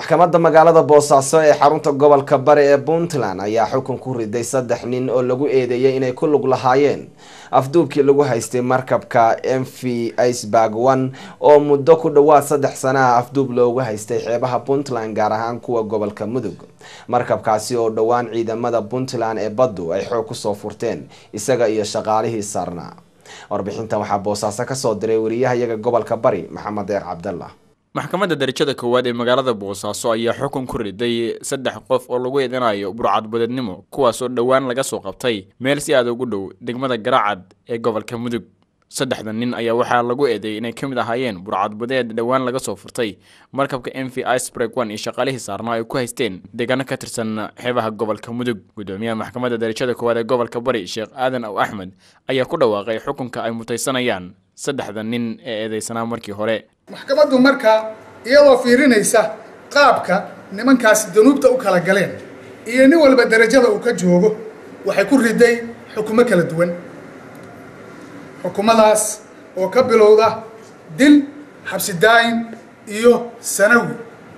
maxkamadda magaalada Boosaaso ee xarunta gobolka Bari ee Puntland ayaa xukun ku riday 3 nin oo lagu eedeeyay inay ku lug lahaayeen afduubkii lagu haystay markabka MV Iceberg 1 oo muddo ku dhawaad 3 sano afduub loogu haystay xeebaha Puntland gaar ahaan kuwa gobolka Mudug. markabkaasi oo dhawaan ciidamada Puntland ee baddu ay xoog ku soo furteen isaga iyo shaqaalihii saarnaa. warbixintan waxaa Boosaaso ka soo diray wariyaha gobolka Bari Maxamed Deeq Cabdallah. maxkamadda darajada koowaad ee magaalada Boosaaso ayaa xukun ku riday 3 qof oo lagu eedeynayo burcad badeednimo kuwaas oo dhawaan laga soo qabtay meel si aad ugu dhow degmada Garaacad ee gobolka Mudug. 3 nin ayaa waxaa lagu eedeeyay inay kamid ahaayeen burcad badeed dhawaan laga soo furtay markabka MV Iceberg 1 iyo shaqaalihii saarnaa ay ku haysteen deegaano ka tirsan xeebaha gobolka Mudug. gudoomiyaha maxkamadda darajada koowaad ee gobolka Bari Sheekh Aadan Aw Axmed ayaa ku dhawaaqay xukunka ay mutaysanayaan 3 nin ee eedeysanaa markii hore. maxkamaddu marka iyadoo fiirinaysa qaabka nimankaas danuubta u kala galeen iyo nin walba darajada uu ka joogo waxay ku riday xukumo kala duwan. xukumadaas oo ka bilowda dil, xabsi daa'im iyo sanawi.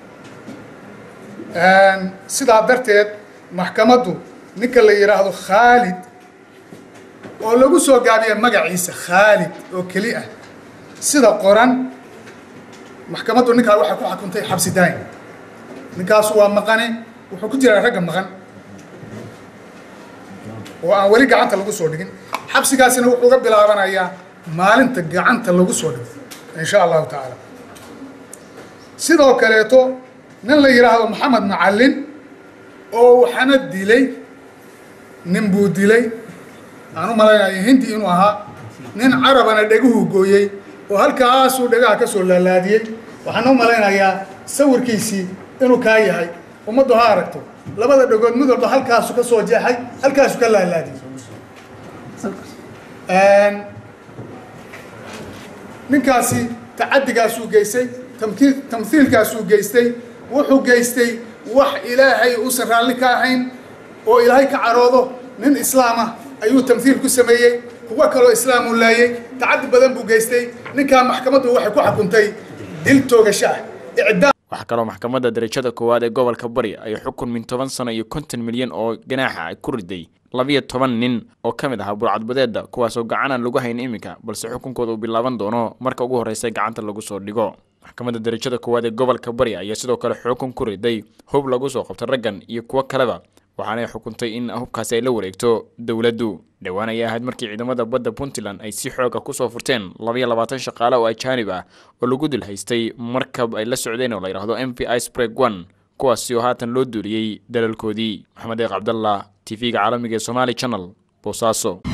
sidaa darteed maxkamaddu ninka la yiraahdo Khalid oo lagu soo gaabiyay magaciisa Khalid oo kali ah sida qoran maxkamaddu ninka waxa ku xukuntay xabsi daa'im. ninkaas waa maqane wuxuu ku jiraa rag maqan oo aan wali gacanta lagu soo dhigin. xabsigaasina wuxuu ka bilaabanayaa maalinta gacanta lagu soo dhigo insha Allah taala. sidoo kaleeto nin la yiraahdo Maxamed Macallin oo waxana dilay nin buu dilay aanu malaynayo hindi inuu ahaa nin carabana dhaguhu gooyay oo halkaas uu dhagaha ka soo laalaadiyay. waxaan u malaynayaa sawirkiisii inuu ka yahay ummaddu ha aragto labada dhagood mid walba halkaas ka soo jeexay halkaas ka laalaadiyay. ninkaasi tacadigaas uu geystay tamthiilkaas uu geystay wuxuu geystay wax ilaahay u sarraali ka ahayn oo ilaahay ka caroodo. nin islaam ah ayuu tamthiil ku sameeyay kuwa kale oo islaam u laayay tacadi badan buu geystay. ninka maxkamaddu waxay ku xukuntay dil toogasho ah icdaam. waxa kale oo maxkamadda darajada koowaad ee gobolka Bari ay xukun min 10 sano iyo 50 milyan oo ganaaxa ay ku riday 12 nin oo kamid ah burcad badeeda kuwaas oo gacan lagu hayn iminka balse xukunkooda uu bilaaban doono marka ugu horeysa gacanta lagu soo dhigo. maxkamadda darajada koowaad ee gobolka Bari ayaa sidoo kale xukun ku riday hub lagu soo qabtay raggan iyo kuwa kaleba waxaana ay xukuntay in hubkaasi ay la wareegto dawladdu. dhawaan ayaa ahayd markii ciidamada badda Puntland ay si xoog ah ku soo furteen 22 shaqaale oo ajaanib ah oo lagu dil haystay markab ay la socdeen oo la yiraahdo MV Iceberg 1 kuwaas oo haatan loo duuliyay dalalkoodii. Maxamed Deeq Cabdallah TV-ga caalamiga ee Somali Channel Boosaaso.